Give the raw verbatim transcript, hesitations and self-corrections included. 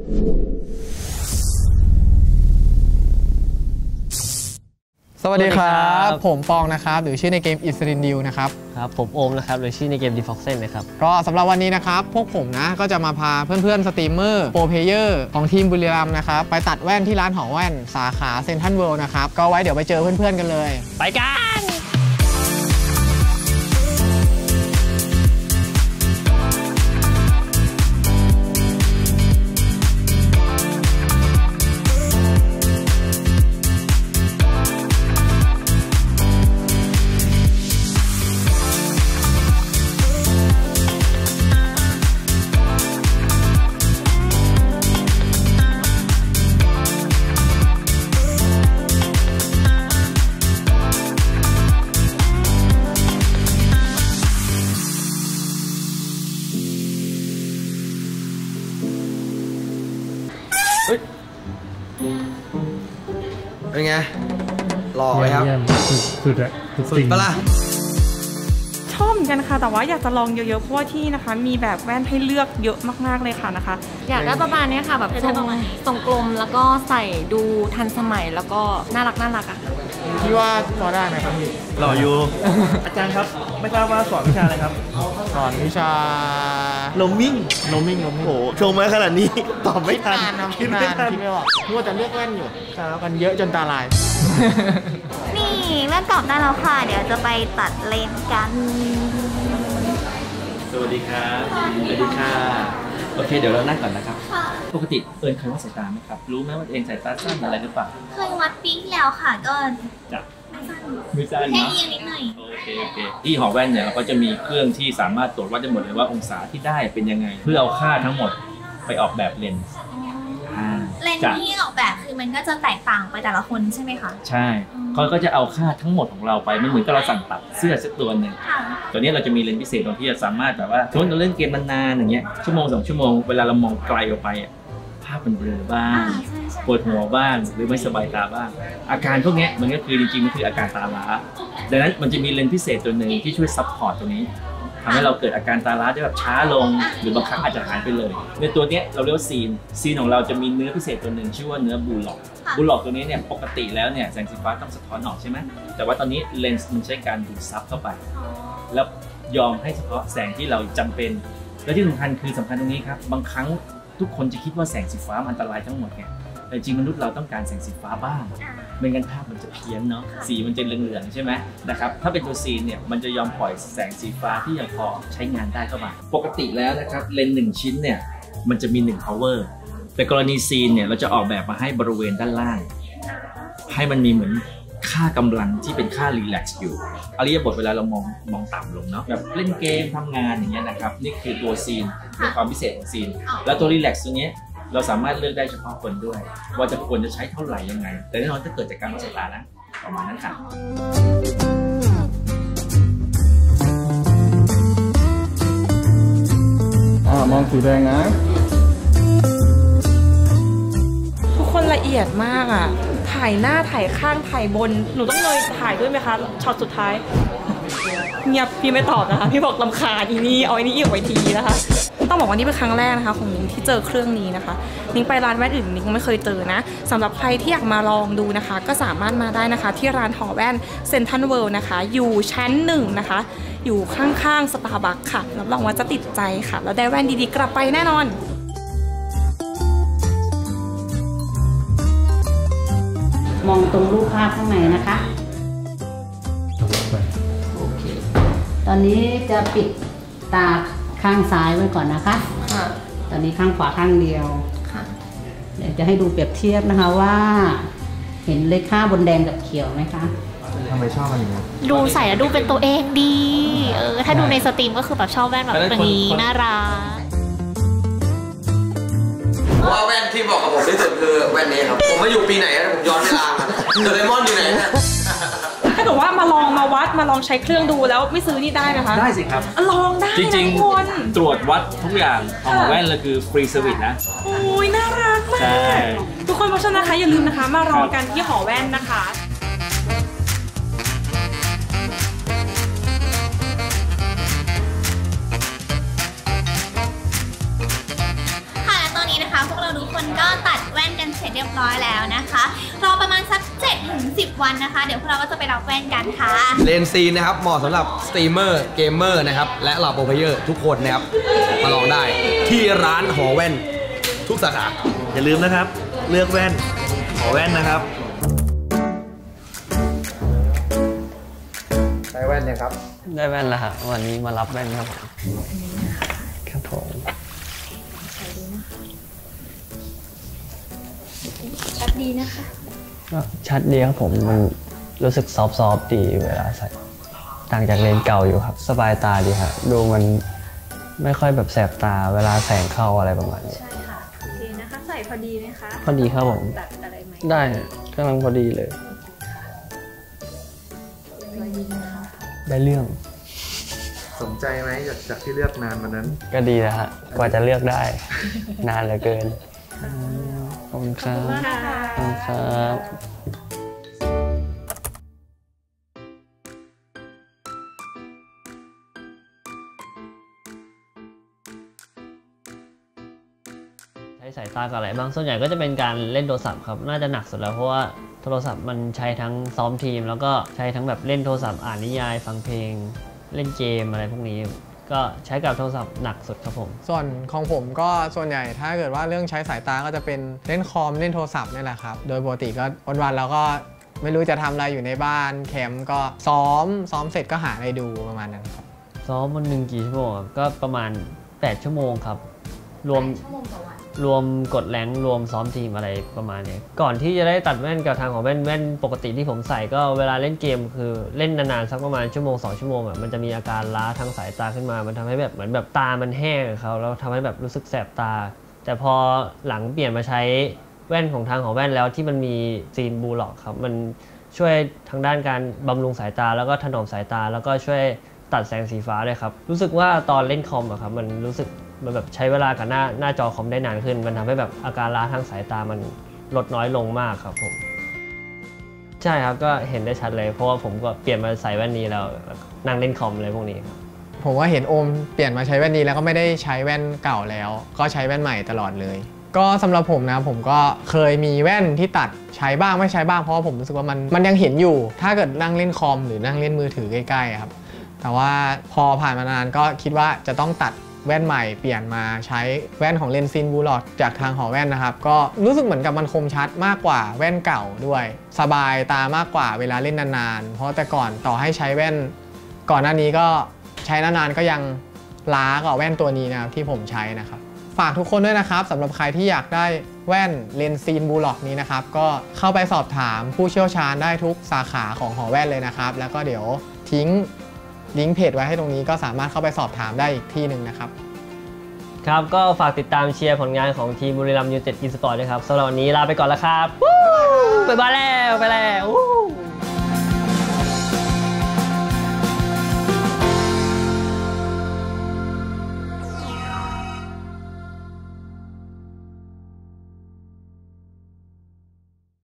สวัสดีครับผมปองนะครับหรือชื่อในเกมอิสรินดิวนะครับครับผมโอมนะครับหรือชื่อในเกมดีฟ็อกเซนนะครับก็สำหรับวันนี้นะครับพวกผมนะก็จะมาพาเพื่อนๆสตรีมเมอร์โปรเพลเยอร์ของทีมบุรีรัมย์นะครับไปตัดแว่นที่ร้านหอแว่นสาขาเซ็นทรัลเวิลด์นะครับก็ไว้เดี๋ยวไปเจอเพื่อนๆกันเลยไปกันเป็นไงหล่อไหมครับสุดๆอะสุดปะล่ะชอบเหมือนกันค่ะแต่ว่าอยากจะลองเยอะๆเพราะว่าที่นะคะมีแบบแว่นให้เลือกเยอะมากๆเลยค่ะนะคะอยากได้ประมาณนี้ค่ะแบบทรงทรงกลมแล้วก็ใส่ดูทันสมัยแล้วก็น่ารักน่ารักอ่ะพี่ว่าพอได้ไหมครับพี่หล่ออยู่ อาจารย์ครับไม่ทราบว่าสอนวิชาอะไรครับสอนวิชาโนมิ่งโนมิ่งโนมิ่งโอ้ชงมาขนาดนี้ตอบไม่ทันคิดนานคิดไม่ออกพี่ว่าจะเลือกแว่นอยู่ครับมันเยอะจนตาลายนี่แว่นตอบได้แล้วค่ะเดี๋ยวจะไปตัดเลนกันสวัสดีครับสวัสดีค่ะโอเคเดี๋ยวเรานั่งก่อนนะครับปกติเอิญเคยวัดสายตาไหมครับรู้ไหมว่าเองสายตาสั้นอะไรหรือเปล่าเคยวัดปีที่แล้วค่ะก็จับไม่สั้นเนาะนิดหน่อยโอเคโอเคที่หอแว่นเนี่ยเราก็จะมีเครื่องที่สามารถตรวจวัดได้หมดเลยว่าองศาที่ได้เป็นยังไงเพื่อเอาค่าทั้งหมดไปออกแบบเลนส์เลนส์ที่ออกแบบคือมันก็จะแตกต่างไปแต่ละคนใช่ไหมคะใช่เขาก็จะเอาค่าทั้งหมดของเราไปมันเหมือนกับเราสั่งตัดเสื้อสักตัวหนึ่งตัวนี้เราจะมีเลนส์พิเศษตรงที่จะสามารถแบบว่าสมมติเราเล่นเกมนานๆอย่างเงี้ยชั่วโมงสองชั่วโมงเวลาเรามองไกลออกไปภาพมันเบลอบ้างปวดหัวบ้างหรือไม่สบายตาบ้างอาการพวกนี้มันก็คือจริงๆมันคืออาการตาล้าดังนั้นมันจะมีเลนส์พิเศษตัวหนึ่งที่ช่วยซัพพอร์ตตรงนี้ทำให้เราเกิดอาการตาล้าได้แบบช้าลงหรือบางครั้งอาจจะหายไปเลยในตัวนี้เราเรียกว่าซีนซีนของเราจะมีเนื้อพิเศษตัวหนึ่งชื่อว่าเนื้อบูล็อกบูล็อกตัวนี้เนี่ยปกติแล้วเนี่ยแสงสีฟ้าต้องสะท้อนออกใช่ไหมแต่ว่าตอนนี้เลนส์มันใช้การดูดซับเข้าไปแล้วยอมให้เฉพาะแสงที่เราจำเป็นและที่สำคัญคือสำคัญตรงนี้ครับบางครั้งทุกคนจะคิดว่าแสงสีฟ้าอันตรายทั้งหมดเนี่ยแต่จริงมนุษย์เราต้องการแสงสีฟ้าบ้างไม่งั้นภาพมันจะเพี้ยนเนาะสีมันจะเหลืองๆใช่ไหมนะครับถ้าเป็นตัวซีนเนี่ยมันจะยอมปล่อยแสงสีฟ้าที่ยังพอใช้งานได้เข้ามาปกติแล้วนะครับเลนส์หนึ่งชิ้นเนี่ยมันจะมีหนึ่ง power แต่กรณีซีนเนี่ยเราจะออกแบบมาให้บริเวณด้านล่างให้มันมีเหมือนค่ากำลังที่เป็นค่ารีแลกซ์อยู่อริยบทเวลาเรามองมองต่ำลงเนาะแบบเล่นเกมทำงานอย่างเงี้ยนะครับนี่คือตัวซีนเป็นความพิเศษของซีนแล้วตัวรีแลกซ์ตัวนี้เราสามารถเลือกได้เฉพาะคนด้วยว่าจะควรจะใช้เท่าไหร่ยังไงแต่แน่นอนถ้าเกิดจากการวัดสายตานะประมาณนั้นค่ะอ่ามองสีแดงนะทุกคนละเอียดมากอ่ะถ่ายหน้าถ่ายข้างถ่ายบนหนูต้องเลยถ่ายด้วยไหมคะช็อตสุดท้ายเงียบพี่ไม่ตอบนะคะพี่บอกรำคาญอีนี่เอาไอ้นี่อีกไว้ทีนะคะต้องบอกว่านี่เป็นครั้งแรกนะคะของนิ้งที่เจอเครื่องนี้นะคะนิ้งไปร้านแว่นอื่นนิ้งไม่เคยเจอนะสำหรับใครที่อยากมาลองดูนะคะก็สามารถมาได้นะคะที่ร้านหอแว่นเซ็นทรัลเวิลด์นะคะอยู่ชั้นหนึ่งนะคะอยู่ข้างๆสตาร์บัคค่ะรับรองว่าจะติดใจค่ะแล้วได้แว่นดีๆกลับไปแน่นอนมองตรงรูปภาพข้างในนะคะโอเคตอนนี้จะปิดตาข้างซ้ายไว้ก่อนนะคะค่ะตอนนี้ข้างขวาข้างเดียวค่ะเดี๋ยวจะให้ดูเปรียบเทียบนะคะว่าเห็นเลขค่าบนแดงกับเขียวไหมคะทำไมชอบมันอย่างนี้ดูใส่แล้วดูเป็นตัวเองดีเออถ้าดูในสตรีมก็คือแบบชอบแว่นแบบนี้น่ารักว่าแว่นที่บอกกับผมที่สุดคือแว่นนี้ครับผมมาอยู่ปีไหนผมย้อนเวลามาโดเรมอนอยู่ไหนถ้าเกิดว่ามาลองมาวัดมาลองใช้เครื่องดูแล้วไม่ซื้อนี่ได้ไหมคะได้สิครับลองได้จริงๆตรวจวัดทุกอย่างของแว่นเลยคือฟรีเซอร์วิสนะโอ้ยน่ารักมากทุกคนเพราะฉะนั้นนะคะอย่าลืมนะคะมารอกันที่หอแว่นนะคะค่ะและตอนนี้นะคะพวกเราทุกคนร็จเรียบร้อยแล้วนะคะรอประมาณสัก เจ็ดถึงสิบ วันนะคะเดี๋ยวพวกเราก็จะไปรับแว่นกันค่ะเลนซีนนะครับเหมาะสำหรับสตรีมเมอร์เกมเมอร์นะครับและเหล่าโปรเพลเยอร์ทุกคนนะครับมาลองได้ที่ร้านหอแว่นทุกสาขาอย่าลืมนะครับเลือกแว่นหอแว่นนะครับได้แว่นเนี่ยครับได้แว่นแล้วครับวันนี้มารับแว่นครับครับผมชัดดีนะคะก็ชัดดีครับผมมันรู้สึกซอฟต์ๆดีเวลาใส่ต่างจากเลนส์เก่าอยู่ครับสบายตาดีครับดูมันไม่ค่อยแบบแสบตาเวลาแสงเข้าอะไรประมาณนี้ใช่ค่ะโอเคนะคะใส่พอดีไหมคะพอดีครับผมตัดอะไรไหมได้กำลังพอดีเลยได้เรื่องสนใจไหมจากจากที่เลือกนานวันนั้นก็ดีนะฮะกว่าจะเลือกได้นานเหลือเกินขอบคุณครับขอบคุณครับใช้สายตากับอะไรบ้างส่วนใหญ่ก็จะเป็นการเล่นโทรศัพท์ครับน่าจะหนักสุดแล้วเพราะว่าโทรศัพท์มันใช้ทั้งซ้อมทีมแล้วก็ใช้ทั้งแบบเล่นโทรศัพท์อ่านนิยายฟังเพลงเล่นเกมอะไรพวกนี้ก็ใช้กับโทรศัพท์หนักสุดครับผมส่วนของผมก็ส่วนใหญ่ถ้าเกิดว่าเรื่องใช้สายตาก็จะเป็นเล่นคอมเล่นโทรศัพท์นี่แหละครับโดยปกติก็วันๆแล้วก็ไม่รู้จะทำอะไรอยู่ในบ้านแคมป์ก็ซ้อมซ้อมเสร็จก็หาอะไรดูประมาณนั้นครับซ้อมวันหนึ่งกี่ชั่วโมงก็ประมาณแปดชั่วโมงครับรวมรวมกดแรงรวมซ้อมทีมอะไรประมาณนี้ก่อนที่จะได้ตัดแว่นกับทางของแว่นแว่นปกติที่ผมใส่ก็เวลาเล่นเกมคือเล่นนานๆสักประมาณชั่วโมงสองชั่วโมงอ่ะมันจะมีอาการล้าทางสายตาขึ้นมามันทำให้แบบเหมือนแบบตามันแห้งเขาแล้วทำให้แบบรู้สึกแสบตาแต่พอหลังเปลี่ยนมาใช้แว่นของทางของแว่นแล้วที่มันมีซีนบูล็อกครับมันช่วยทางด้านการบำรุงสายตาแล้วก็ถนอมสายตาแล้วก็ช่วยตัดแสงสีฟ้าด้วยครับรู้สึกว่าตอนเล่นคอมอะครับมันรู้สึกมันแบบใช้เวลากับหน้าหน้าจอคอมได้นานขึ้นมันทำให้แบบอาการล้าทางสายตามันลดน้อยลงมากครับผมใช่ครับก็เห็นได้ชัดเลยเพราะว่าผมก็เปลี่ยนมาใส่แว่นนี้แล้วนั่งเล่นคอมอะไรพวกนี้ครับผมว่าเห็นโอมเปลี่ยนมาใช้แว่นนี้แล้วก็ไม่ได้ใช้แว่นเก่าแล้วก็ใช้แว่นใหม่ตลอดเลยก็สำหรับผมนะผมก็เคยมีแว่นที่ตัดใช้บ้างไม่ใช้บ้างเพราะว่าผมรู้สึกว่ามันมันยังเห็นอยู่ถ้าเกิดนั่งเล่นคอมหรือนั่งเล่นมือถือใกล้ๆครับแต่ว่าพอผ่านมานานก็คิดว่าจะต้องตัดแว่นใหม่เปลี่ยนมาใช้แว่นของเลนซินบูล็อกจากทางหอแว่นนะครับก็รู้สึกเหมือนกับมันคมชัดมากกว่าแว่นเก่าด้วยสบายตามากกว่าเวลาเล่นนานๆเพราะแต่ก่อนต่อให้ใช้แว่นก่อนหน้านี้ก็ใช้นานๆก็ยังล้ากว่าแว่นตัวนี้นะครับที่ผมใช้นะครับฝากทุกคนด้วยนะครับสำหรับใครที่อยากได้แว่นเลนซินบูล็อกนี้นะครับก็เข้าไปสอบถามผู้เชี่ยวชาญได้ทุกสาขาของหอแว่นเลยนะครับแล้วก็เดี๋ยวทิ้งลิงก์เพจไว้ให้ตรงนี้ก็สามารถเข้าไปสอบถามได้อีกที่หนึ่งนะครับครับก็ฝากติดตามเชียร์ผลงานของทีมบุรีรัมย์ยูไนเต็ดอีสปอร์ตด้วยครับสำหรับวันนี้ลาไปก่อนแล้วครับบ๊ายบายแล้วไปแล้ว